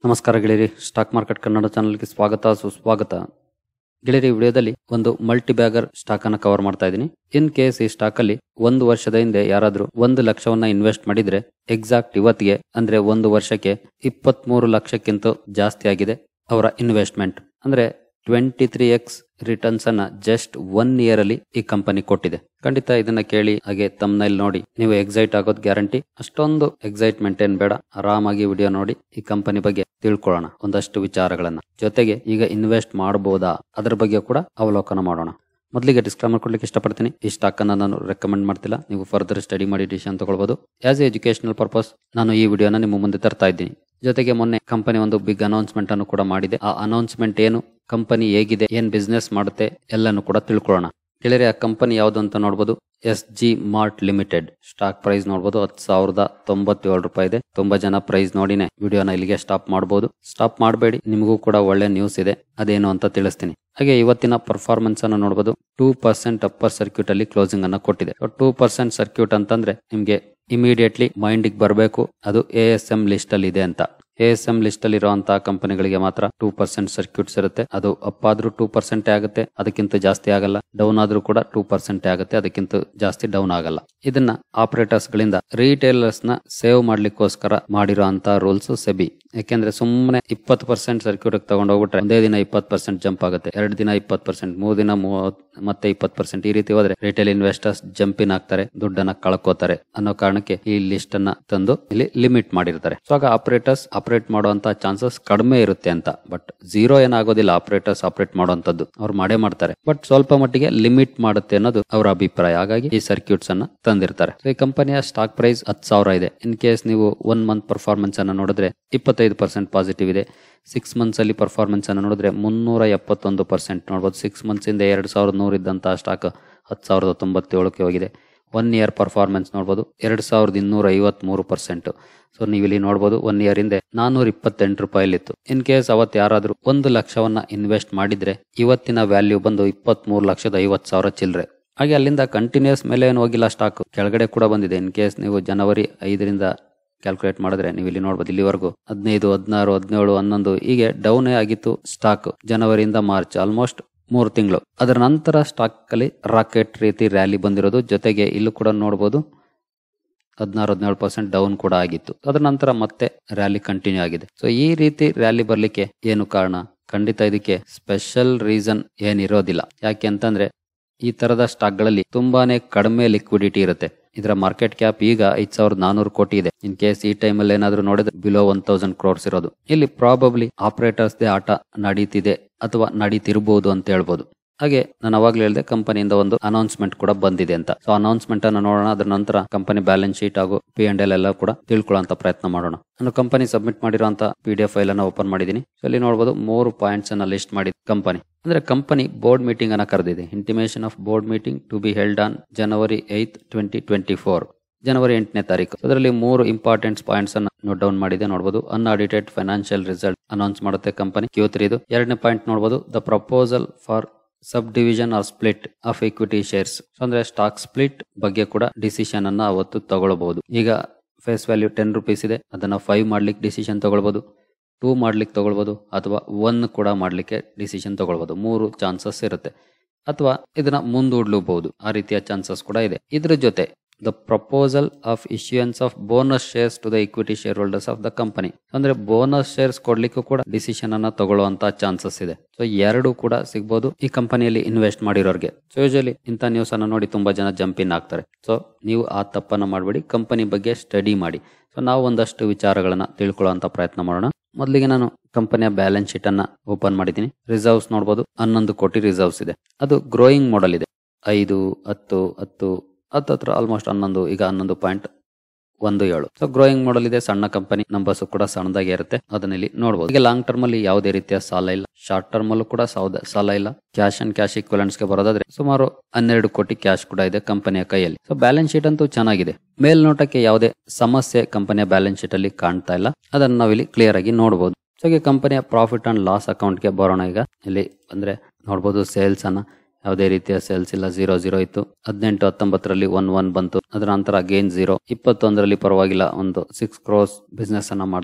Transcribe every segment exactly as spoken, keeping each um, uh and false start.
ನಮಸ್ಕಾರ ಗೆಳೆಯರಿ, stock market Kannada ಚಾನಲ್ಗೆ ಸ್ವಾಗತ ಸುಸ್ವಾಗತ. ಗೆಳೆಯರಿ, ವಿಡಿಯೋದಲ್ಲಿ ಒಂದು ಮಲ್ಟಿ ಬ್ಯಾಗರ್ ಸ್ಟಾಕ್ ಅನ್ನ ಕವರ್ ಮಾಡ್ತಾ ಇದ್ದೀನಿ. ಇನ್ ಕೇಸ್ ಈ ಸ್ಟಾಕ್ ಅಲ್ಲಿ ಒಂದು ವರ್ಷದ ಹಿಂದೆ ಯಾರಾದ್ರೂ ಒಂದು ಲಕ್ಷವನ್ನ ಇನ್ವೆಸ್ಟ್ ಮಾಡಿದ್ರೆ ಎಕ್ಸಾಕ್ಟ್ ಇವತ್ತಿಗೆ ಅಂದ್ರೆ ಒಂದು ವರ್ಷಕ್ಕೆ ಇಪ್ಪತ್ತ್ ಮೂರು ಲಕ್ಷಕ್ಕಿಂತ ಜಾಸ್ತಿ ಆಗಿದೆ ಅವರ ಇನ್ವೆಸ್ಟ್ಮೆಂಟ್. ಅಂದ್ರೆ ಟ್ವೆಂಟಿ ತ್ರೀ ಎಕ್ಸ್ ರಿಟರ್ನ್ಸ್ ಅನ್ನ ಜಸ್ಟ್ ಒನ್ ಇಯರ್ ಅಲ್ಲಿ ಈ ಕಂಪನಿ ಕೊಟ್ಟಿದೆ. ಖಂಡಿತ ಇದನ್ನ ಕೇಳಿ ಹಾಗೆ ತಮ್ನೈಲ್ ನೋಡಿ ನೀವು ಎಕ್ಸೈಟ್ ಆಗೋದ್ ಗ್ಯಾರಂಟಿ. ಅಷ್ಟೊಂದು ಎಕ್ಸೈಟ್ಮೆಂಟ್ ಏನ್ ಬೇಡ, ಆರಾಮಾಗಿ ವಿಡಿಯೋ ನೋಡಿ ಈ ಕಂಪನಿ ಬಗ್ಗೆ ತಿಳ್ಕೊಳ್ಳೋಣ ಒಂದಷ್ಟು ವಿಚಾರಗಳನ್ನ. ಜೊತೆಗೆ ಈಗ ಇನ್ವೆಸ್ಟ್ ಮಾಡಬಹುದಾ ಅದರ ಬಗ್ಗೆ ಕೂಡ ಅವಲೋಕನ ಮಾಡೋಣ. ಮೊದಲಿಗೆ ಡಿಸ್ಕ್ಲೇಮರ್ ಕೊಡ್ಲಿಕ್ಕೆ ಇಷ್ಟಪಡ್ತೀನಿ. ಈ ಸ್ಟಾಕ್ ಅನ್ನ ನಾನು ರೆಕಮೆಂಡ್ ಮಾಡ್ತಿಲ್ಲ, ನೀವು ಫರ್ದರ್ ಸ್ಟಡಿ ಮಾಡಿ ಡಿಸಿಷನ್ ತಗೊಳ್ಬಹುದು. ಆಸ್ ಎ ಎಜುಕೇಶನಲ್ ಪರ್ಪಸ್ ನಾನು ಈ ವಿಡಿಯೋನ ನಿಮ್ಮ ಮುಂದೆ ತರ್ತಾ ಇದ್ದೀನಿ. ಜೊತೆಗೆ ಮೊನ್ನೆ ಕಂಪನಿ ಒಂದು ಬಿಗ್ ಅನೌನ್ಸ್ಮೆಂಟ್ ಅನ್ನು ಕೂಡ ಮಾಡಿದೆ. ಆ ಅನೌನ್ಸ್ಮೆಂಟ್ ಏನು, ಕಂಪನಿ ಹೇಗಿದೆ, ಏನ್ ಬಿಸ್ನೆಸ್ ಮಾಡುತ್ತೆ ಎಲ್ಲಾನು ಕೂಡ ತಿಳ್ಕೊಳ್ಳೋಣ. ಗೆಳೆಯರೆ, ಆ ಕಂಪನಿ ಯಾವ್ದು ಅಂತ ನೋಡಬಹುದು. S G mart limited. Stock price ನೋಡಬಹುದು ಹತ್ತು ಸಾವಿರದ ತೊಂಬತ್ತೇಳು ರೂಪಾಯಿ ಇದೆ. ತುಂಬಾ ಜನ ಪ್ರೈಸ್ ನೋಡಿನೇ ವಿಡಿಯೋನ ಇಲ್ಲಿಗೆ ಸ್ಟಾಪ್ ಮಾಡಬಹುದು. ಸ್ಟಾಪ್ ಮಾಡಬೇಡಿ, ನಿಮಗೂ ಕೂಡ ಒಳ್ಳೆ ನ್ಯೂಸ್ ಇದೆ, ಅದೇನು ಅಂತ ತಿಳಿಸ್ತೀನಿ. ಹಾಗೆ ಇವತ್ತಿನ ಪರ್ಫಾರ್ಮೆನ್ಸ್ ಅನ್ನು ನೋಡಬಹುದು. ಟೂ ಪರ್ಸೆಂಟ್ ಅಪ್ಪರ್ ಸರ್ಕ್ಯೂಟ್ ಅಲ್ಲಿ ಕ್ಲೋಸಿಂಗ್ ಅನ್ನ ಕೊಟ್ಟಿದೆ. ಟೂ ಪರ್ಸೆಂಟ್ ಸರ್ಕ್ಯೂಟ್ ಅಂತಂದ್ರೆ ನಿಮ್ಗೆ ಇಮಿಡಿಯೇಟ್ಲಿ ಮೈಂಡ್ ಗೆ ಬರಬೇಕು ಅದು ಎ ಎಸ್ ಎಂ ಲಿಸ್ಟ್ ಅಲ್ಲಿ ಇದೆ ಅಂತ. ಎ ಎಸ್ ಎಂ ಲಿಸ್ಟ್ ಅಲ್ಲಿ ಇರುವಂತಹ ಕಂಪನಿಗಳಿಗೆ ಮಾತ್ರ ಟೂ ಪರ್ಸೆಂಟ್ ಸರ್ಕ್ಯೂಟ್ಸ್ ಇರುತ್ತೆ. ಅದು ಅಪ್ ಆದ್ರೂ ಟೂ ಪರ್ಸೆಂಟ್ ಆಗುತ್ತೆ, ಅದಕ್ಕಿಂತ ಜಾಸ್ತಿ ಆಗಲ್ಲ. ಡೌನ್ ಆದ್ರೂ ಕೂಡ ಟೂ ಪರ್ಸೆಂಟ್ ಆಗುತ್ತೆ, ಅದಕ್ಕಿಂತ ಜಾಸ್ತಿ ಡೌನ್ ಆಗಲ್ಲ. ಇದನ್ನ ಆಪರೇಟರ್ಸ್ ಗಳಿಂದ ರೀಟೇಲರ್ಸ್ ನ ಸೇವ್ ಮಾಡ್ಲಿಕ್ಕೋಸ್ಕರ ಮಾಡಿರುವಂತಹ ರೂಲ್ಸ್ ಸೆಬಿ. ಯಾಕೆಂದ್ರೆ ಸುಮ್ಮನೆ ಇಪ್ಪತ್ತು ಪರ್ಸೆಂಟ್ ಸರ್ಕ್ಯೂಟ್ ತಗೊಂಡು ಹೋಗ್ಬಿಟ್ರೆ ಒಂದೇ ದಿನ ಇಪ್ಪತ್ತು ಪರ್ಸೆಂಟ್ ಜಂಪ್ ಆಗುತ್ತೆ, ಎರಡು ದಿನ ಇಪ್ಪತ್ತು ಪರ್ಸೆಂಟ್, ಮೂರ್ ದಿನ ಮತ್ತೆ ಇಪ್ಪತ್ತು ಪರ್ಸೆಂಟ್, ಈ ರೀತಿ ಹೋದ್ರೆ ರಿಟೇಲ್ ಇನ್ವೆಸ್ಟರ್ಸ್ ಜಂಪಿನ್ ಆಗ್ತಾರೆ, ದುಡ್ಡನ್ನ ಕಳ್ಕೋತಾರೆ ಅನ್ನೋ ಕಾರಣಕ್ಕೆ ಈ ಲಿಸ್ಟ್ ಅನ್ನ ತಂದು ಇಲ್ಲಿ ಲಿಮಿಟ್ ಮಾಡಿರ್ತಾರೆ. ಸೊ ಆಗ ಆಪರೇಟರ್ಸ್ ಆಪರೇಟ್ ಮಾಡುವಂತ ಚಾನ್ಸಸ್ ಕಡಿಮೆ ಇರುತ್ತೆ ಅಂತ. ಬಟ್ ಝೀರೋ ಏನಾಗೋದಿಲ್ಲ, ಆಪರೇಟರ್ಸ್ ಆಪರೇಟ್ ಮಾಡುವಂತದ್ದು ಅವ್ರು ಮಾಡೇ ಮಾಡ್ತಾರೆ. ಬಟ್ ಸ್ವಲ್ಪ ಮಟ್ಟಿಗೆ ಲಿಮಿಟ್ ಮಾಡುತ್ತೆ ಅನ್ನೋದು ಅವರ ಅಭಿಪ್ರಾಯ. ಹಾಗಾಗಿ ಈ ಸರ್ಕ್ಯೂಟ್ಸ್ ಅನ್ನ ತಂದಿರ್ತಾರೆ. ಈ ಕಂಪನಿಯ ಸ್ಟಾಕ್ ಪ್ರೈಸ್ ಹತ್ತು ಸಾವಿರ ಇದೆ. ಇನ್ ಕೇಸ್ ನೀವು ಒನ್ ಮಂತ್ ಪರ್ಫಾರ್ಮೆನ್ಸ್ ಅನ್ನ ನೋಡಿದ್ರೆ ಇಪ್ಪತ್ತೈದು ಪರ್ಸೆಂಟ್ ಪಾಸಿಟಿವ್ ಇದೆ. ಸಿಕ್ಸ್ ಮಂತ್ಸ್ ಅಲ್ಲಿ ಪರ್ಫಾರ್ಮೆನ್ಸ್ ಅನ್ನು ನೋಡಿದ್ರೆ ಮುನ್ನೂರ ಎಪ್ಪತ್ತೊಂದು ಪರ್ಸೆಂಟ್ ನೋಡಬಹುದು. ಸಿಕ್ಸ್ ಮಂತ್ಸ್ ಇಂದ ಎರಡ್ ಸಾವಿರದ ನೂರ ಇದ್ದಂತಹ ಸ್ಟಾಕ್ ಹತ್ತು ಸಾವಿರದ ತೊಂಬತ್ತೇಳಕ್ಕೆ ಹೋಗಿದೆ. ಒನ್ ಇಯರ್ ಪರ್ಫಾರ್ಮೆನ್ಸ್ ನೋಡಬಹುದು ಎರಡ್ ಸಾವಿರದ ಇನ್ನೂರ ಐವತ್ ಮೂರು ಪರ್ಸೆಂಟ್. ಸೊ ನೀವು ಇಲ್ಲಿ ನೋಡಬಹುದು ಒನ್ ಇಯರ್ ಹಿಂದೆ ನಾನೂರ ಇಪ್ಪತ್ತೆಂಟು ರೂಪಾಯಿಲಿತ್ತು. ಇನ್ ಕೇಸ್ ಅವತ್ತು ಯಾರಾದ್ರೂ ಒಂದು ಲಕ್ಷವನ್ನ ಇನ್ವೆಸ್ಟ್ ಮಾಡಿದ್ರೆ ಇವತ್ತಿನ ವ್ಯಾಲ್ಯೂ ಬಂದು ಇಪ್ಪತ್ತ್ ಮೂರು ಲಕ್ಷದ ಐವತ್ ಸಾವಿರ ಚಿಲ್ಲರೆ. ಹಾಗೆ ಅಲ್ಲಿಂದ ಕಂಟಿನ್ಯೂಸ್ ಮೇಲೆ ಏನು ಹೋಗಿಲ್ಲ, ಸ್ಟಾಕ್ ಕೆಳಗಡೆ ಕೂಡ ಬಂದಿದೆ. ಇನ್ ಕೇಸ್ ನೀವು ಜನವರಿ ಐದರಿಂದ ಕ್ಯಾಲ್ಕುಲೇಟ್ ಮಾಡಿದ್ರೆ ನೀವು ಇಲ್ಲಿ ನೋಡಬಹುದು ಇಲ್ಲಿವರೆಗೂ ಹದಿನೈದು ಹದಿನಾರು ಹದಿನೇಳು ಹನ್ನೊಂದು ಹೀಗೆ ಡೌನೇ ಆಗಿತ್ತು ಸ್ಟಾಕ್. ಜನವರಿಯಿಂದ ಮಾರ್ಚ್ ಆಲ್ಮೋಸ್ಟ್ ಮೂರು ತಿಂಗಳು. ಅದರ ನಂತರ ಸ್ಟಾಕ್ ಅಲ್ಲಿ ರಾಕೆಟ್ ರೀತಿ ರ್ಯಾಲಿ ಬಂದಿರೋದು. ಜೊತೆಗೆ ಇಲ್ಲೂ ಕೂಡ ನೋಡಬಹುದು ಹದಿನಾರು ಹದಿನೇಳು ಪರ್ಸೆಂಟ್ ಡೌನ್ ಕೂಡ ಆಗಿತ್ತು. ಅದರ ನಂತರ ಮತ್ತೆ ರ್ಯಾಲಿ ಕಂಟಿನ್ಯೂ ಆಗಿದೆ. ಸೊ ಈ ರೀತಿ ರ್ಯಾಲಿ ಬರ್ಲಿಕ್ಕೆ ಏನು ಕಾರಣ? ಖಂಡಿತ ಇದಕ್ಕೆ ಸ್ಪೆಷಲ್ ರೀಸನ್ ಏನಿರೋದಿಲ್ಲ. ಯಾಕೆ ಅಂತಂದ್ರೆ ಈ ತರದ ಸ್ಟಾಕ್ ಗಳಲ್ಲಿ ತುಂಬಾನೇ ಕಡಿಮೆ ಲಿಕ್ವಿಡಿಟಿ ಇರುತ್ತೆ. ಇದರ ಮಾರ್ಕೆಟ್ ಕ್ಯಾಪ್ ಈಗ ಐದ್ ಸಾವಿರದ ನಾನೂರು ಕೋಟಿ ಇದೆ. ಇನ್ ಕೇಸ್ ಈ ಟೈಮ್ ಅಲ್ಲಿ ಏನಾದ್ರೂ ನೋಡಿದ್ರೆ ಬಿಲೋ ಒನ್ ತೌಸಂಡ್ ಕ್ರೋರ್ಸ್ ಇರೋದು. ಇಲ್ಲಿ ಪ್ರಾಬಬ್ಲಿ ಆಪರೇಟರ್ಸ್ ದೇ ಆಟ ನಡೀತಿದೆ ಅಥವಾ ನಡೀತಿರ್ಬಹುದು ಅಂತ ಹೇಳ್ಬೋದು. ಹಾಗೆ ನಾನು ಅವಾಗ್ಲೇ ಹೇಳಿದೆ ಕಂಪನಿಯಿಂದ ಒಂದು ಅನೌನ್ಸ್ಮೆಂಟ್ ಕೂಡ ಬಂದಿದೆ ಅಂತ. ಸೊ ಅನೌನ್ಸ್ಮೆಂಟ್ ಅನ್ನ ನೋಡೋಣ. ಅದರ ನಂತರ ಕಂಪನಿ ಬ್ಯಾಲೆನ್ಸ್ ಶೀಟ್ ಹಾಗೂ ಪಿ ಅಂಡ್ ಎಲ್ ಎಲ್ಲ ಕೂಡ ತಿಳ್ಕೊಳ್ಳೋ ಪ್ರಯತ್ನ ಮಾಡೋಣ. ನಾನು ಕಂಪನಿ ಸಬ್ಮಿಟ್ ಮಾಡಿರುವಂತ ಪಿ ಡಿ ಎಫ್ ಫೈಲ್ ಅನ್ನ ಓಪನ್ ಮಾಡಿದೀನಿ. ಸೊ ಇಲ್ಲಿ ನೋಡಬಹುದು ಮೂರು ಪಾಯಿಂಟ್ಸ್ ಅನ್ನ ಲಿಸ್ಟ್ ಮಾಡಿ ಕಂಪನಿ ಅಂದ್ರೆ ಕಂಪನಿ ಬೋರ್ಡ್ ಮೀಟಿಂಗ್ ಅನ್ನ ಕರೆದಿದೆ. Intimation of board meeting to be held on January eighth twenty twenty four ಜನವರಿ ಎಂಟನೇ ತಾರೀಕು. ಅದರಲ್ಲಿ ಮೂರು ಇಂಪಾರ್ಟೆಂಟ್ ಪಾಯಿಂಟ್ಸ್ ಅನ್ನ ನೋಟ್ ಡೌನ್ ಮಾಡಿದೆ. ನೋಡಬಹುದು ಅನ್ಆಡಿಟೆಡ್ ಫೈನಾನ್ಷಿಯಲ್ ರಿಸಲ್ಟ್ ಅನೌನ್ಸ್ ಮಾಡುತ್ತೆ ಕಂಪನಿ ಕ್ಯೂ ತ್ರೀ ಇದು. ಎರಡನೇ ಪಾಯಿಂಟ್ ನೋಡಬಹುದು the proposal for subdivision or split of equity shares. ಅಂದ್ರೆ ಸ್ಟಾಕ್ ಸ್ಪ್ಲಿಟ್ ಬಗ್ಗೆ ಕೂಡ ಡಿಸಿಷನ್ ಅನ್ನ ಅವತ್ತು ತಗೊಳ್ಳಬಹುದು. ಈಗ ಫೇಸ್ ವ್ಯಾಲ್ಯೂ ಟೆನ್ ರುಪೀಸ್ ಇದೆ, ಅದನ್ನ ಫೈವ್ ಮಾಡ್ಲಿಕ್ಕೆ ಡಿಸಿಷನ್ ತಗೊಳ್ಬಹುದು, ಟೂ ಮಾಡ್ಲಿಕ್ಕೆ ತಗೊಳ್ಬಹುದು ಅಥವಾ ಒನ್ ಕೂಡ ಮಾಡ್ಲಿಕ್ಕೆ ಡಿಸಿಷನ್ ತಗೊಳ್ಬಹುದು. ಮೂರು ಚಾನ್ಸಸ್ ಇರುತ್ತೆ. ಅಥವಾ ಇದನ್ನ ಮುಂದೂಡ್ಲೂಬಹುದು, ಆ ರೀತಿಯ ಚಾನ್ಸಸ್ ಕೂಡ ಇದೆ. ಇದ್ರ ಜೊತೆ the proposal of issuance of bonus shares to the equity shareholders of the company. ಅಂದ್ರೆ ಬೋನಸ್ ಶೇರ್ಸ್ ಕೊಡ್ಲಿಕ್ಕೂ ಕೂಡ ಡಿಸಿಷನ್ ಅನ್ನ ತಗೊಳ್ಳುವಂತ ಚಾನ್ಸಸ್ ಇದೆ. ಸೊ ಎರಡು ಕೂಡ ಸಿಗಬಹುದು ಈ ಕಂಪನಿಯಲ್ಲಿ ಇನ್ವೆಸ್ಟ್ ಮಾಡಿರೋರ್ಗೆ. ಸೊ ಯೂಶಲಿ ಇಂಥ ನ್ಯೂಸ್ ಅನ್ನ ನೋಡಿ ತುಂಬಾ ಜನ ಜಂಪ್ ಇನ್ ಆಗ್ತಾರೆ. ಸೊ ನೀವು ಆ ತಪ್ಪನ್ನ ಮಾಡಬೇಡಿ, ಕಂಪನಿ ಬಗ್ಗೆ ಸ್ಟಡಿ ಮಾಡಿ. ಸೊ ನಾವು ಒಂದಷ್ಟು ವಿಚಾರಗಳನ್ನ ತಿಳ್ಕೊಳ್ಳುವಂತ ಪ್ರಯತ್ನ ಮಾಡೋಣ. ಮೊದಲಿಗೆ ನಾನು ಕಂಪನಿಯ ಬ್ಯಾಲೆನ್ಸ್ ಶೀಟ್ ಅನ್ನ ಓಪನ್ ಮಾಡಿದ್ದೀನಿ. ರಿಸರ್ವ್ಸ್ ನೋಡಬಹುದು ಹನ್ನೊಂದು ಕೋಟಿ ರಿಸರ್ವ್ಸ್ ಇದೆ. ಅದು ಗ್ರೋಯಿಂಗ್ ಮಾಡೆಲ್ ಇದೆ. ಐದು ಹತ್ತು ಹತ್ತು ಹತ್ತತ್ರ ಆಲ್ಮೋಸ್ಟ್ ಹನ್ನೊಂದು, ಈಗ ಹನ್ನೊಂದು ಪಾಯಿಂಟ್ ಒಂದು ಏಳು. ಸೊ ಗ್ರೋಯಿಂಗ್ ಮಾಡೆಲ್ ಇದೆ. ಸಣ್ಣ ಕಂಪನಿ, ನಂಬರ್ಸ್ ಕೂಡ ಸಣ್ಣದಾಗಿ ಇರುತ್ತೆ, ಅದನ್ನ ಇಲ್ಲಿ ನೋಡಬಹುದು. ಈಗ ಲಾಂಗ್ ಟರ್ಮ್ ಅಲ್ಲಿ ಯಾವುದೇ ರೀತಿಯ ಸಾಲ ಇಲ್ಲ, ಶಾರ್ಟ್ ಟರ್ಮ್ ಅಲ್ಲೂ ಕೂಡ ಸಾಲ ಇಲ್ಲ. ಕ್ಯಾಶ್ ಅಂಡ್ ಕ್ಯಾಶ್ ಇಕ್ವಲೆಂಟ್ಸ್ ಗೆ ಬರೋದಾದ್ರೆ ಸುಮಾರು ಹನ್ನೆರಡು ಕೋಟಿ ಕ್ಯಾಶ್ ಕೂಡ ಇದೆ ಕಂಪನಿಯ ಕೈಯಲ್ಲಿ. ಸೊ ಬ್ಯಾಲೆನ್ಸ್ ಶೀಟ್ ಅಂತೂ ಚೆನ್ನಾಗಿದೆ. ಮೇಲ್ನೋಟಕ್ಕೆ ಯಾವುದೇ ಸಮಸ್ಯೆ ಕಂಪನಿಯ ಬ್ಯಾಲೆನ್ಸ್ ಶೀಟ್ ಅಲ್ಲಿ ಕಾಣ್ತಾ ಇಲ್ಲ, ಅದನ್ನ ನಾವಿಲ್ಲಿ ಕ್ಲಿಯರ್ ಆಗಿ ನೋಡಬಹುದು. ಸೊ ಈಗ ಕಂಪನಿಯ ಪ್ರಾಫಿಟ್ ಅಂಡ್ ಲಾಸ್ ಅಕೌಂಟ್ ಗೆ ಬರೋಣ. ಈಗ ಇಲ್ಲಿ ಅಂದ್ರೆ ನೋಡಬಹುದು ಸೇಲ್ಸ್ ಅನ್ನ ಯಾವುದೇ ರೀತಿಯ ಸೇಲ್ಸ್ ಇಲ್ಲ, ಜೀರೋ ಜೀರೋ ಇತ್ತು. ಹದಿನೆಂಟು ಹತ್ತೊಂಬತ್ತರಲ್ಲಿ ಒನ್ ಒನ್ ಬಂತು. ಅದರ ನಂತರ ಅಗೇನ್ ಜೀರೋ. ಇಪ್ಪತ್ತೊಂದರಲ್ಲಿ ಪರವಾಗಿಲ್ಲ ಒಂದು ಸಿಕ್ಸ್ ಕ್ರೋಸ್ ಬಿಸ್ನೆಸ್ ಅನ್ನ ಮಾಡ್ತು.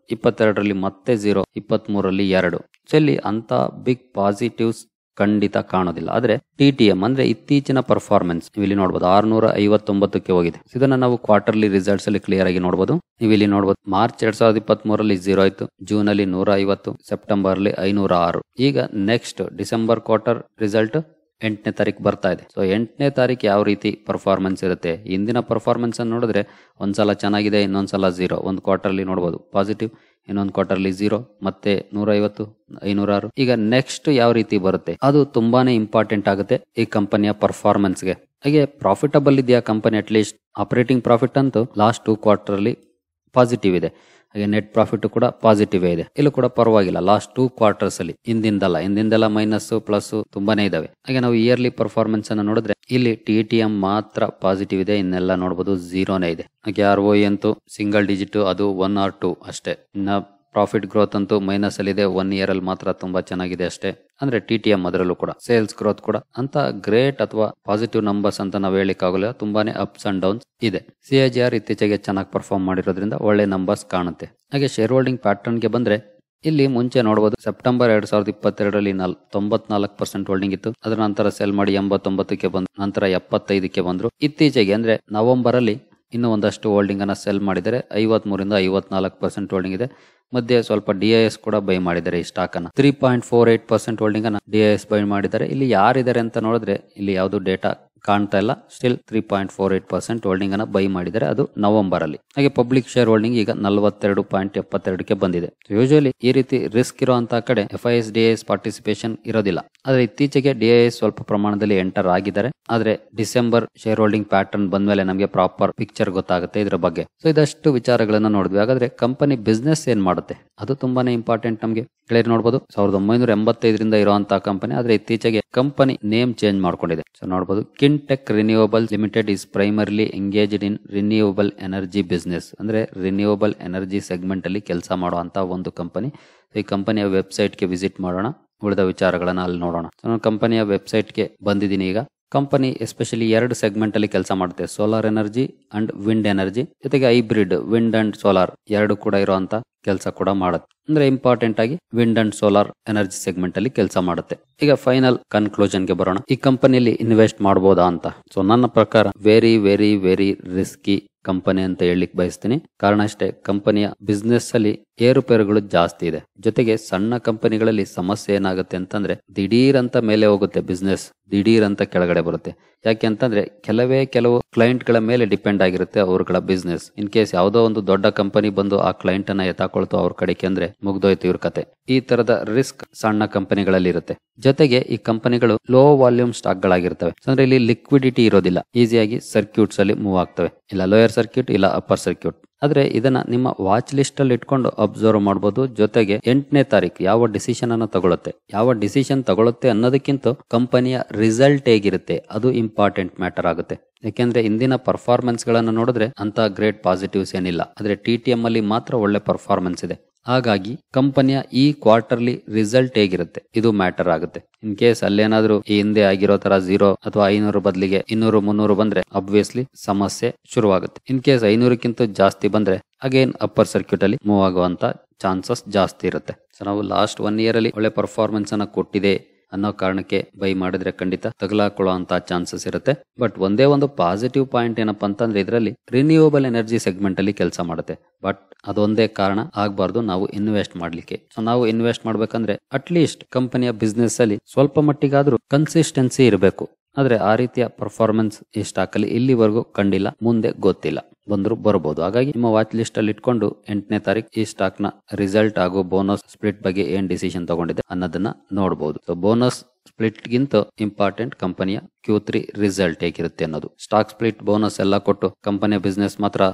ಇಪ್ಪತ್ತೆರಡರಲ್ಲಿ ಮತ್ತೆ ಝೀರೋ, ಇಪ್ಪತ್ತ್ ಮೂರರಲ್ಲಿ ಎರಡು. ಸೊ ಇಲ್ಲಿ ಅಂತ ಬಿಗ್ ಪಾಸಿಟಿವ್ಸ್ ಖಂಡಿತ ಕಾಣೋದಿಲ್ಲ. ಆದ್ರೆ ಟಿ ಟಿ ಎಂ ಅಂದ್ರೆ ಇತ್ತೀಚಿನ ಪರ್ಫಾರ್ಮೆನ್ಸ್ ನೀವು ಇಲ್ಲಿ ನೋಡಬಹುದು ಆರ್ನೂರ ಐವತ್ತೊಂಬತ್ತಕ್ಕೆ ಹೋಗಿದೆ. ಇದನ್ನ ನಾವು ಕ್ವಾರ್ಟರ್ಲಿ ರಿಸಲ್ಟ್ಸ್ ಅಲ್ಲಿ ಕ್ಲಿಯರ್ ಆಗಿ ನೋಡಬಹುದು. ನೀವು ಇಲ್ಲಿ ನೋಡಬಹುದು ಮಾರ್ಚ್ ಎರಡ್ ಸಾವಿರದ ಇಪ್ಪತ್ತ್ ಮೂರರಲ್ಲಿ ಝೀರೋ ಆಯ್ತು, ಜೂನ್ ಅಲ್ಲಿ ನೂರ ಐವತ್ತು, ಸೆಪ್ಟೆಂಬರ್ ಅಲ್ಲಿ ಐನೂರ ಆರು. ಈಗ ನೆಕ್ಸ್ಟ್ ಡಿಸೆಂಬರ್ ಕ್ವಾರ್ಟರ್ ರಿಸಲ್ಟ್ ಎಂಟನೇ ತಾರೀಕು ಬರ್ತಾ ಇದೆ. ಸೊ ಎಂಟನೇ ತಾರೀಕು ಯಾವ ರೀತಿ ಪರ್ಫಾರ್ಮೆನ್ಸ್ ಇರುತ್ತೆ, ಇಂದಿನ ಪರ್ಫಾರ್ಮೆನ್ಸ್ ಅನ್ನು ನೋಡಿದ್ರೆ ಒಂದ್ಸಲ ಚೆನ್ನಾಗಿದೆ, ಇನ್ನೊಂದ್ಸಲ ಝೀರೋ. ಒಂದು ಕ್ವಾರ್ಟರ್ಲಿ ನೋಡಬಹುದು ಪಾಸಿಟಿವ್, ಇನ್ನೊಂದು ಕ್ವಾರ್ಟರ್ಲಿ ಝೀರೋ, ಮತ್ತೆ ನೂರ ಐವತ್ತು, ಐನೂರ ಆರು. ಈಗ ನೆಕ್ಸ್ಟ್ ಯಾವ ರೀತಿ ಬರುತ್ತೆ ಅದು ತುಂಬಾನೇ ಇಂಪಾರ್ಟೆಂಟ್ ಆಗುತ್ತೆ ಈ ಕಂಪನಿಯ ಪರ್ಫಾರ್ಮೆನ್ಸ್ಗೆ. ಹಾಗೆ ಪ್ರಾಫಿಟಬಲ್ ಇದೆಯಾ company, at least operating profit ಅಂತೂ ಲಾಸ್ಟ್ ಟೂ ಕ್ವಾರ್ಟರ್ ಅಲ್ಲಿ ಪಾಸಿಟಿವ್ ಇದೆ. ಹಾಗೆ ನೆಟ್ ಪ್ರಾಫಿಟ್ ಕೂಡ ಪಾಸಿಟಿವ್ ಇದೆ. ಇಲ್ಲೂ ಕೂಡ ಪರವಾಗಿಲ್ಲ ಲಾಸ್ಟ್ ಟೂ ಕ್ವಾರ್ಟರ್ಸ್ ಅಲ್ಲಿ. ಹಿಂದಿಂದಲ್ಲ ಹಿಂದಿಂದೆಲ್ಲ ಮೈನಸ್ ಪ್ಲಸ್ ತುಂಬಾನೇ ಇದಾವೆ. ಹಾಗೆ ನಾವು ಇಯರ್ಲಿ ಪರ್ಫಾರ್ಮೆನ್ಸ್ ಅನ್ನು ನೋಡಿದ್ರೆ ಇಲ್ಲಿ ಟಿ ಟಿ ಎಂ ಮಾತ್ರ ಪಾಸಿಟಿವ್ ಇದೆ, ಇನ್ನೆಲ್ಲ ನೋಡಬಹುದು ಝೀರೋನೇ ಇದೆ. ಹಾಗೆ ಆರ್ ಒ ಅಂತೂ ಸಿಂಗಲ್ ಡಿಜಿಟ್, ಅದು ಒನ್ ಆರ್ ಟೂ ಅಷ್ಟೇ. ಇನ್ನ ಪ್ರಾಫಿಟ್ ಗ್ರೋತ್ ಅಂತೂ ಮೈನಸ್ ಅಲ್ಲಿ ಇದೆ, ಒನ್ ಇಯರ್ ಅಲ್ಲಿ ಮಾತ್ರ ತುಂಬಾ ಚೆನ್ನಾಗಿದೆ ಅಷ್ಟೇ. ಅಂದ್ರೆ ಟಿ ಟಿ ಎಂ ಅದರಲ್ಲೂ ಕೂಡ ಸೇಲ್ಸ್ ಗ್ರೋತ್ ಕೂಡ ಅಂತ ಗ್ರೇಟ್ ಅಥವಾ ಪಾಸಿಟಿವ್ ನಂಬರ್ಸ್ ಅಂತ ನಾವು ಹೇಳಿಕ್ಕಾಗಲ್ಲ, ತುಂಬಾನೇ ಅಪ್ಸ್ ಅಂಡ್ ಡೌನ್ಸ್ ಇದೆ. ಸಿ ಎ ಜಿ ಆರ್ ಇತ್ತೀಚೆಗೆ ಚೆನ್ನಾಗಿ ಪರ್ಫಾರ್ಮ್ ಮಾಡಿರೋದ್ರಿಂದ ಒಳ್ಳೆ ನಂಬರ್ಸ್ ಕಾಣುತ್ತೆ. ಹಾಗೆ ಶೇರ್ ಹೋಲ್ಡಿಂಗ್ ಪ್ಯಾಟರ್ನ್ ಗೆ ಬಂದ್ರೆ ಇಲ್ಲಿ ಮುಂಚೆ ನೋಡಬಹುದು ಸೆಪ್ಟೆಂಬರ್ ಎರಡ್ ಸಾವಿರದ ಇಪ್ಪತ್ತೆರಡರಲ್ಲಿ ನಾಲ್ ತೊಂಬತ್ನಾಲ್ಕು ಪರ್ಸೆಂಟ್ ಹೋಲ್ಡಿಂಗ್ ಇತ್ತು. ಅದರ ನಂತರ ಸೆಲ್ ಮಾಡಿ ಎಂಬತ್ತೊಂಬತ್ತಕ್ಕೆ ಬಂದ್ರು, ನಂತರ ಎಪ್ಪತ್ತೈದಕ್ಕೆ ಬಂದ್ರು. ಇತ್ತೀಚೆಗೆ ಅಂದ್ರೆ ನವೆಂಬರ್ ಅಲ್ಲಿ ಇನ್ನು ಒಂದಷ್ಟು ಹೋಲ್ಡಿಂಗ್ ಅನ್ನ ಸೆಲ್ ಮಾಡಿದರೆ ಐವತ್ ಮೂರಿಂದ ಐವತ್ನಾಲ್ಕು ಪರ್ಸೆಂಟ್ ಹೋಲ್ಡಿಂಗ್ ಇದೆ. ಮಧ್ಯೆ ಸ್ವಲ್ಪ ಡಿ ಐ ಎಸ್ ಕೂಡ ಬೈ ಮಾಡಿದ್ದಾರೆ ಈ ಸ್ಟಾಕ್ ಅನ್ನ. Three point four eight percent holding ಅನ್ನ ಡಿ ಐ ಎಸ್ ಬೈ ಮಾಡಿದ್ದಾರೆ. ಇಲ್ಲಿ ಯಾರಿದ್ದಾರೆ ಅಂತ ನೋಡಿದ್ರೆ ಇಲ್ಲಿ ಯಾವ್ದು ಡೇಟಾ ಕಾಣ್ತಾ ಇಲ್ಲ. Still three point four eight percent holding ಅನ್ನ ಬೈ ಮಾಡಿದ್ದಾರೆ, ಅದು ನವೆಂಬರ್ ಅಲ್ಲಿ. ಹಾಗೆ ಪಬ್ಲಿಕ್ ಶೇರ್ ಹೋಲ್ಡಿಂಗ್ ಈಗ ನಲವತ್ತೆರಡು ಪಾಯಿಂಟ್ ಎಪ್ಪತ್ತೆರಡಕ್ಕೆ ಬಂದಿದೆ. ಯೂಶುವಲಿ ಈ ರೀತಿ ರಿಸ್ಕ್ ಇರುವಂತಹ ಕಡೆ F I S D I S participation ಇರೋದಿಲ್ಲ. ಆದ್ರೆ ಇತ್ತೀಚೆಗೆ ಡಿ ಐ ಎಸ್ ಸ್ವಲ್ಪ ಪ್ರಮಾಣದಲ್ಲಿ ಎಂಟರ್ ಆಗಿದ್ದಾರೆ. ಆದ್ರೆ ಡಿಸೆಂಬರ್ ಶೇರ್ ಹೋಲ್ಡಿಂಗ್ ಪ್ಯಾಟರ್ನ್ ಬಂದ್ಮೇಲೆ ನಮಗೆ ಪ್ರಾಪರ್ ಪಿಕ್ಚರ್ ಗೊತ್ತಾಗುತ್ತೆ ಇದ್ರ ಬಗ್ಗೆ. ಸೊ ಇದಷ್ಟು ವಿಚಾರಗಳನ್ನ ನೋಡಿದ್ವಿ. ಹಾಗಾದ್ರೆ ಕಂಪನಿ ಬಿಸ್ನೆಸ್ ಏನ್ ಮಾಡುತ್ತೆ ಅದು ತುಂಬಾನೇ ಇಂಪಾರ್ಟೆಂಟ್ ನಮಗೆ. ಕ್ಲಿಯರ್ ನೋಡಬಹುದು ಸಾವಿರದ ಒಂಬೈನೂರ ಎಂಬತ್ತೈದರಿಂದ ಇರುವಂತಹ ಕಂಪನಿ, ಆದ್ರೆ ಇತ್ತೀಚೆಗೆ ಕಂಪನಿ ನೇಮ್ ಚೇಂಜ್ ಮಾಡ್ಕೊಂಡಿದೆ. ಸೊ ನೋಡಬಹುದು Kintech renewable limited is primarily engaged in renewable energy business. ಅಂದ್ರೆ ರಿನ್ಯೂವಬಲ್ ಎನರ್ಜಿ ಸೆಗ್ಮೆಂಟ್ ಅಲ್ಲಿ ಕೆಲಸ ಮಾಡುವಂತಹ ಒಂದು ಕಂಪನಿ. ಈ ಕಂಪನಿಯ ವೆಬ್ಸೈಟ್ ಗೆ ವಿಸಿಟ್ ಮಾಡೋಣ, ಉಳಿದ ವಿಚಾರಗಳನ್ನ ಅಲ್ಲಿ ನೋಡೋಣ. ಸೊ ನಾನು ಕಂಪನಿಯ ವೆಬ್ಸೈಟ್ ಗೆ ಬಂದಿದ್ದೀನಿ ಈಗ. ಕಂಪನಿ ಎಸ್ಪೆಷಲಿ ಎರಡು ಸೆಗ್ಮೆಂಟ್ ಅಲ್ಲಿ ಕೆಲಸ ಮಾಡುತ್ತೆ, solar energy and wind energy, ಜೊತೆಗೆ ಹೈಬ್ರಿಡ್ ವಿಂಡ್ ಅಂಡ್ ಸೋಲಾರ್ ಎರಡು ಕೂಡ ಇರುವಂತ ಕೆಲಸ ಕೂಡ ಮಾಡುತ್ತೆ. ಅಂದ್ರೆ ಇಂಪಾರ್ಟೆಂಟ್ ಆಗಿ wind and solar energy segment ಅಲ್ಲಿ ಕೆಲಸ ಮಾಡುತ್ತೆ. ಈಗ ಫೈನಲ್ ಕನ್ಕ್ಲೂಷನ್ ಗೆ ಬರೋಣ. ಈ ಕಂಪನಿಯಲ್ಲಿ ಇನ್ವೆಸ್ಟ್ ಮಾಡಬಹುದಾ ಅಂತ. ಸೊ ನನ್ನ ಪ್ರಕಾರ very very very risky company ಅಂತ ಹೇಳಲಿಕ್ಕೆ ಬಯಸ್ತೀನಿ. ಕಾರಣ ಅಷ್ಟೇ, ಕಂಪನಿಯ ಬಿಸ್ನೆಸ್ ಅಲ್ಲಿ ಏರುಪೇರುಗಳು ಜಾಸ್ತಿ ಇದೆ. ಜೊತೆಗೆ ಸಣ್ಣ ಕಂಪನಿಗಳಲ್ಲಿ ಸಮಸ್ಯೆ ಏನಾಗುತ್ತೆ ಅಂತಂದ್ರೆ ದಿಢೀರ್ ಅಂತ ಮೇಲೆ ಹೋಗುತ್ತೆ ಬಿಸ್ನೆಸ್, ದಿಢೀರ್ ಅಂತ ಕೆಳಗಡೆ ಬರುತ್ತೆ. ಯಾಕೆ ಅಂತಂದ್ರೆ ಕೆಲವೇ ಕೆಲವು ಕ್ಲೈಂಟ್ ಗಳ ಮೇಲೆ ಡಿಪೆಂಡ್ ಆಗಿರುತ್ತೆ ಅವರುಗಳ ಬಿಸ್ನೆಸ್. ಇನ್ ಕೇಸ್ ಯಾವುದೋ ಒಂದು ದೊಡ್ಡ ಕಂಪನಿ ಬಂದು ಆ ಕ್ಲೈಂಟ್ ಅನ್ನ ಎತ್ತಾಕೊಳ್ತು ಅವ್ರ ಕಡೆಗೆ ಅಂದ್ರೆ ಮುಗ್ದೋಯ್ತು ಇವ್ರ ಕತೆ. ಈ ತರದ ರಿಸ್ಕ್ ಸಣ್ಣ ಕಂಪನಿಗಳಲ್ಲಿ ಇರುತ್ತೆ. ಜೊತೆಗೆ ಈ ಕಂಪನಿಗಳು ಲೋ ವಾಲ್ಯೂಮ್ ಸ್ಟಾಕ್ ಗಳಾಗಿರ್ತವೆ. ಅಂದ್ರೆ ಇಲ್ಲಿ ಲಿಕ್ವಿಡಿಟಿ ಇರೋದಿಲ್ಲ, ಈಸಿಯಾಗಿ ಸರ್ಕ್ಯೂಟ್ಸ್ ಅಲ್ಲಿ ಮೂವ್ ಆಗ್ತವೆ. ಇಲ್ಲ ಲೋಯರ್ ಸರ್ಕ್ಯೂಟ್, ಇಲ್ಲ ಅಪ್ಪರ್ ಸರ್ಕ್ಯೂಟ್. ಆದ್ರೆ ಇದನ್ನ ನಿಮ್ಮ ವಾಚ್ ಲಿಸ್ಟ್ ಅಲ್ಲಿ ಇಟ್ಕೊಂಡು ಅಬ್ಸರ್ವ್ ಮಾಡಬಹುದು. ಜೊತೆಗೆ ಎಂಟನೇ ತಾರೀಕು ಯಾವ ಡಿಸಿಷನ್ ಅನ್ನು ತಗೊಳುತ್ತೆ, ಯಾವ ಡಿಸಿಷನ್ ತಗೊಳುತ್ತೆ ಅನ್ನೋದಕ್ಕಿಂತ ಕಂಪನಿಯ ರಿಸಲ್ಟ್ ಹೇಗಿರುತ್ತೆ ಅದು ಇಂಪಾರ್ಟೆಂಟ್ ಮ್ಯಾಟರ್ ಆಗುತ್ತೆ. ಯಾಕೆಂದ್ರೆ ಇಂದಿನ ಪರ್ಫಾರ್ಮೆನ್ಸ್ ಗಳನ್ನ ನೋಡಿದ್ರೆ ಅಂತ ಗ್ರೇಟ್ ಪಾಸಿಟಿವ್ಸ್ ಏನಿಲ್ಲ. ಆದ್ರೆ ಟಿ ಟಿ ಎಂ ಅಲ್ಲಿ ಮಾತ್ರ ಒಳ್ಳೆ ಪರ್ಫಾರ್ಮೆನ್ಸ್ ಇದೆ. ಹಾಗಾಗಿ ಕಂಪನಿಯ ಈ ಕ್ವಾರ್ಟರ್ಲಿ ರಿಸಲ್ಟ್ ಹೇಗಿರುತ್ತೆ ಇದು ಮ್ಯಾಟರ್ ಆಗುತ್ತೆ. ಇನ್ ಕೇಸ್ ಅಲ್ಲೇನಾದ್ರೂ ಈ ಹಿಂದೆ ಆಗಿರೋ ತರ ಝೀರೋ ಅಥವಾ ಐನೂರು ಬದಲಿಗೆ ಇನ್ನೂರು ಮುನ್ನೂರು ಬಂದ್ರೆ ಅಬ್ವಿಯಸ್ಲಿ ಸಮಸ್ಯೆ ಶುರುವಾಗುತ್ತೆ. ಇನ್ ಕೇಸ್ ಐನೂರಕ್ಕಿಂತ ಜಾಸ್ತಿ ಬಂದ್ರೆ ಅಗೇನ್ ಅಪ್ಪರ್ ಸರ್ಕ್ಯೂಟ್ ಅಲ್ಲಿ ಮೂವ್ ಆಗುವಂತ ಚಾನ್ಸಸ್ ಜಾಸ್ತಿ ಇರುತ್ತೆ. ಸೊ ನಾವು ಲಾಸ್ಟ್ ಒನ್ ಇಯರ್ ಅಲ್ಲಿ ಒಳ್ಳೆ ಪರ್ಫಾರ್ಮೆನ್ಸ್ ಅನ್ನ ಕೊಟ್ಟಿದೆ ಅನ್ನೋ ಕಾರಣಕ್ಕೆ ಬೈ ಮಾಡಿದ್ರೆ ಖಂಡಿತ ತಗಲಾಕೊಳ್ಳುವಂತ ಚಾನ್ಸಸ್ ಇರುತ್ತೆ. ಬಟ್ ಒಂದೇ ಒಂದು ಪಾಸಿಟಿವ್ ಪಾಯಿಂಟ್ ಏನಪ್ಪಾ ಅಂತಂದ್ರೆ ಇದರಲ್ಲಿ ರಿನ್ಯೂವಬಲ್ ಎನರ್ಜಿ ಸೆಗ್ಮೆಂಟ್ ಅಲ್ಲಿ ಕೆಲಸ ಮಾಡುತ್ತೆ. ಬಟ್ ಅದೊಂದೇ ಕಾರಣ ಆಗಬಾರ್ದು ನಾವು ಇನ್ವೆಸ್ಟ್ ಮಾಡ್ಲಿಕ್ಕೆ. ಸೊ ನಾವು ಇನ್ವೆಸ್ಟ್ ಮಾಡ್ಬೇಕಂದ್ರೆ ಅಟ್ ಲೀಸ್ಟ್ ಕಂಪನಿಯ ಬಿಸ್ನೆಸ್ ಅಲ್ಲಿ ಸ್ವಲ್ಪ ಮಟ್ಟಿಗಾದ್ರೂ ಕನ್ಸಿಸ್ಟೆನ್ಸಿ ಇರಬೇಕು. ಆದ್ರೆ ಆ ರೀತಿಯ ಪರ್ಫಾರ್ಮೆನ್ಸ್ ಈ ಸ್ಟಾಕ್ ಅಲ್ಲಿ ಇಲ್ಲಿವರೆಗೂ ಕಂಡಿಲ್ಲ, ಮುಂದೆ ಗೊತ್ತಿಲ್ಲ, ಬಂದ್ರು ಬರಬಹುದು. ಹಾಗಾಗಿ ನಿಮ್ಮ ವಾಚ್ ಲಿಸ್ಟ್ ಅಲ್ಲಿ ಇಟ್ಕೊಂಡು ಎಂಟನೇ ತಾರೀಕು ಈ ಸ್ಟಾಕ್ ನ ರಿಸಲ್ಟ್ ಹಾಗೂ ಬೋನಸ್ ಸ್ಪ್ಲಿಟ್ ಬಗ್ಗೆ ಏನ್ ಡಿಸಿಷನ್ ತಗೊಂಡಿದೆ ಅನ್ನೋದನ್ನ ನೋಡಬಹುದು. ಸೊ ಬೋನಸ್ ಸ್ಪ್ಲಿಟ್ ಗಿಂತ ಇಂಪಾರ್ಟೆಂಟ್ ಕಂಪನಿಯ ಕ್ಯೂ ತ್ರೀ ರಿಸಲ್ಟ್ ಹೇಗಿರುತ್ತೆ ಅನ್ನೋದು. ಸ್ಟಾಕ್ ಸ್ಪ್ಲಿಟ್ ಬೋನಸ್ ಎಲ್ಲ ಕೊಟ್ಟು ಕಂಪನಿಯ ಬಿಸ್ನೆಸ್ ಮಾತ್ರ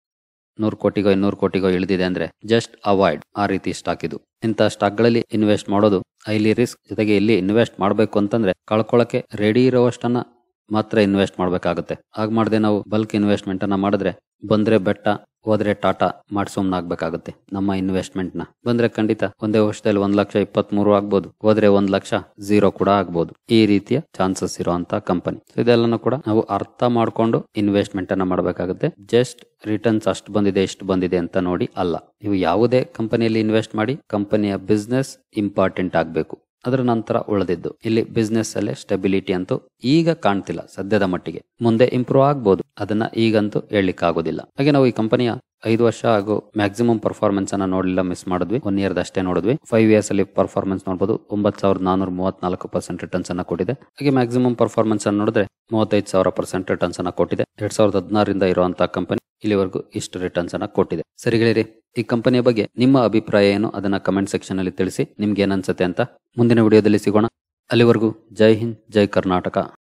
ನೂರು ಕೋಟಿಗೋ ಇನ್ನೂರು ಕೋಟಿಗೋ ಇಳಿದಿದೆ ಅಂದ್ರೆ ಜಸ್ಟ್ ಅವಾಯ್ಡ್ ಆ ರೀತಿ ಸ್ಟಾಕ್ ಇದು. ಇಂಥ ಸ್ಟಾಕ್ ಗಳಲ್ಲಿ ಇನ್ವೆಸ್ಟ್ ಮಾಡೋದು ಹೈಲಿ ರಿಸ್ಕ್. ಜೊತೆಗೆ ಇಲ್ಲಿ ಇನ್ವೆಸ್ಟ್ ಮಾಡಬೇಕು ಅಂತಂದ್ರೆ ಕಳ್ಕೊಳ್ಳಕ್ಕೆ ರೆಡಿ ಇರೋವಷ್ಟನ್ನ ಮಾತ್ರ ಇನ್ವೆಸ್ಟ್ ಮಾಡ್ಬೇಕಾಗುತ್ತೆ. ಹಾಗೆ ಮಾಡದೆ ನಾವು ಬಲ್ಕ್ ಇನ್ವೆಸ್ಟ್ಮೆಂಟ್ ಅನ್ನ ಮಾಡಿದ್ರೆ ಬಂದ್ರೆ ಬೆಟ್ಟ ಹೋದ್ರೆ ಟಾಟಾ ಮಾಡಿ ಸುಮ್ನಾಗ್ಬೇಕಾಗುತ್ತೆ ನಮ್ಮ ಇನ್ವೆಸ್ಟ್ಮೆಂಟ್ ನ. ಬಂದ್ರೆ ಖಂಡಿತ ಒಂದೇ ವರ್ಷದಲ್ಲಿ ಒಂದ್ ಲಕ್ಷ ಇಪ್ಪತ್ತ್ ಮೂರು ಆಗ್ಬೋದು, ಹೋದ್ರೆ ಒಂದ್ ಲಕ್ಷ ಝೀರೋ ಕೂಡ ಆಗ್ಬೋದು. ಈ ರೀತಿಯ ಚಾನ್ಸಸ್ ಇರುವಂತ ಕಂಪನಿ. ಇದೆಲ್ಲನೂ ಕೂಡ ನಾವು ಅರ್ಥ ಮಾಡ್ಕೊಂಡು ಇನ್ವೆಸ್ಟ್ಮೆಂಟ್ ಅನ್ನ ಮಾಡಬೇಕಾಗುತ್ತೆ. ಜಸ್ಟ್ ರಿಟರ್ನ್ಸ್ ಅಷ್ಟು ಬಂದಿದೆ ಇಷ್ಟು ಬಂದಿದೆ ಅಂತ ನೋಡಿ ಅಲ್ಲ. ನೀವು ಯಾವುದೇ ಕಂಪನಿಯಲ್ಲಿ ಇನ್ವೆಸ್ಟ್ ಮಾಡಿ, ಕಂಪನಿಯ ಬಿಸ್ನೆಸ್ ಇಂಪಾರ್ಟೆಂಟ್ ಆಗ್ಬೇಕು. ಅದರ ನಂತರ ಉಳಿದಿದ್ದು ಇಲ್ಲಿ ಬಿಸ್ನೆಸ್ ಅಲ್ಲೇ ಸ್ಟೆಬಿಲಿಟಿ ಅಂತೂ ಈಗ ಕಾಣ್ತಿಲ್ಲ ಸದ್ಯದ ಮಟ್ಟಿಗೆ. ಮುಂದೆ ಇಂಪ್ರೂವ್ ಆಗ್ಬಹುದು, ಅದನ್ನ ಈಗಂತೂ ಹೇಳಲಿಕ್ಕೆ ಆಗೋದಿಲ್ಲ. ಹಾಗೆ ನಾವು ಈ ಕಂಪನಿಯ ಐದು ವರ್ಷ ಹಾಗೂ ಮ್ಯಾಕ್ಸಿಮಮ್ ಪರ್ಫಾರ್ಮೆನ್ಸ್ ಅನ್ನ ನೋಡಲಿಲ್ಲ, ಮಿಸ್ ಮಾಡಿದ್ವಿ. ಒನ್ ಇಯರ್ ಅಷ್ಟೇ ನೋಡಿದ್ವಿ. ಫೈವ್ ಇಯರ್ಸ್ ಅಲ್ಲಿ ಪರ್ಫಾರ್ಮೆನ್ಸ್ ನೋಡಬಹುದು. ಒಂಬತ್ತು ಸಾವಿರದ ನಾನೂರ ಮೂವತ್ನಾಲ್ಕು ಪರ್ಸೆಂಟ್ ರಿಟರ್ನ್ಸ್ ಅನ್ನ ಕೊಟ್ಟಿದೆ. ಹಾಗೆ ಮ್ಯಾಕ್ಸಿಮಮ್ ಪರ್ಫಾರ್ಮೆನ್ಸ್ ಅನ್ನು ನೋಡಿದ್ರೆ ಮೂವತ್ತೈದು ಸಾವಿರ ಪರ್ಸೆಂಟ್ ರಿಟರ್ನ್ಸ್ ಅನ್ನ ಕೊಟ್ಟಿದೆ. ಎರಡ್ ಸಾವಿರದ ಹದಿನಾರರಿಂದ ಇರುವಂತಹ ಕಂಪನಿ ಇಲ್ಲಿವರೆಗೂ ಇಷ್ಟು ರಿಟರ್ನ್ಸ್ ಅನ್ನ ಕೊಟ್ಟಿದೆ. ಸರಿ ಗೆಳೆಯರಿ, ಈ ಕಂಪನಿಯ ಬಗ್ಗೆ ನಿಮ್ಮ ಅಭಿಪ್ರಾಯ ಏನು ಅದನ್ನ ಕಮೆಂಟ್ ಸೆಕ್ಷನ್ ಅಲ್ಲಿ ತಿಳಿಸಿ. ನಿಮ್ಗೆ ಏನ್ ಅನ್ಸುತ್ತೆ ಅಂತ. ಮುಂದಿನ ವಿಡಿಯೋದಲ್ಲಿ ಸಿಗೋಣ. ಅಲ್ಲಿವರೆಗೂ ಜೈ ಹಿಂದ್, ಜೈ ಕರ್ನಾಟಕ.